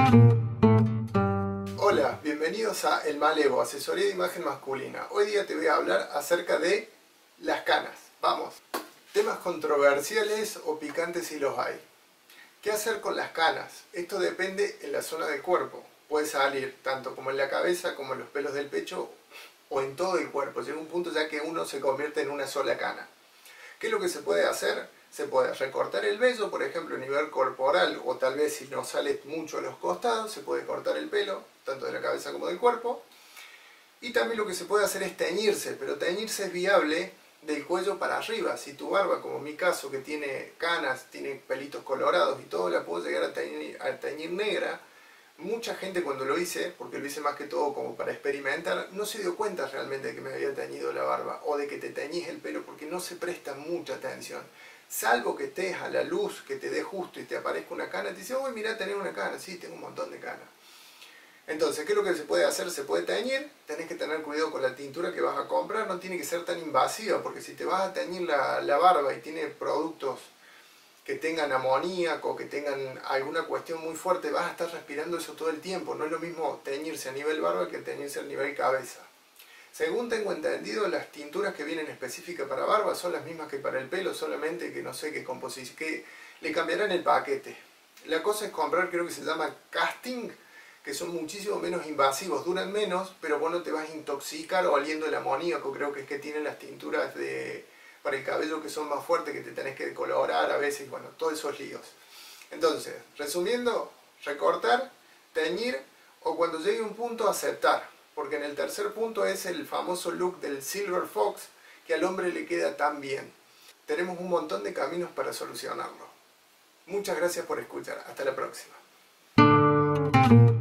Hola, bienvenidos a El Malevo, asesoría de imagen masculina. Hoy día te voy a hablar acerca de las canas. Vamos. Temas controversiales o picantes si los hay. ¿Qué hacer con las canas? Esto depende en la zona del cuerpo. Puede salir tanto como en la cabeza, como en los pelos del pecho o en todo el cuerpo. Llega un punto ya que uno se convierte en una sola cana. ¿Qué es lo que se puede hacer? Se puede recortar el vello, por ejemplo, a nivel corporal, o tal vez si no sale mucho a los costados, se puede cortar el pelo, tanto de la cabeza como del cuerpo. Y también lo que se puede hacer es teñirse, pero teñirse es viable del cuello para arriba. Si tu barba, como en mi caso, que tiene canas, tiene pelitos colorados y todo, la puedo llegar a teñir negra. Mucha gente cuando lo hice, porque lo hice más que todo como para experimentar, no se dio cuenta realmente de que me había teñido la barba o de que te teñís el pelo, porque no se presta mucha atención. Salvo que estés a la luz, que te dé justo y te aparezca una cana, te dice, uy, mirá, tenés una cana. Sí, tengo un montón de canas. Entonces, ¿qué es lo que se puede hacer? Se puede teñir, tenés que tener cuidado con la tintura que vas a comprar, no tiene que ser tan invasiva, porque si te vas a teñir la barba y tiene productos que tengan amoníaco, que tengan alguna cuestión muy fuerte, vas a estar respirando eso todo el tiempo. No es lo mismo teñirse a nivel barba que teñirse a nivel cabeza. Según tengo entendido, las tinturas que vienen específicas para barba son las mismas que para el pelo, solamente que no sé qué composición, que le cambiarán el paquete. La cosa es comprar, creo que se llama casting, que son muchísimo menos invasivos, duran menos, pero vos no te vas a intoxicar o oliendo el amoníaco, creo que es que tienen las tinturas para el cabello que son más fuertes, que te tenés que decolorar a veces, bueno, todos esos líos. Entonces, resumiendo, recortar, teñir o cuando llegue un punto aceptar, porque en el tercer punto es el famoso look del Silver Fox que al hombre le queda tan bien. Tenemos un montón de caminos para solucionarlo. Muchas gracias por escuchar, hasta la próxima.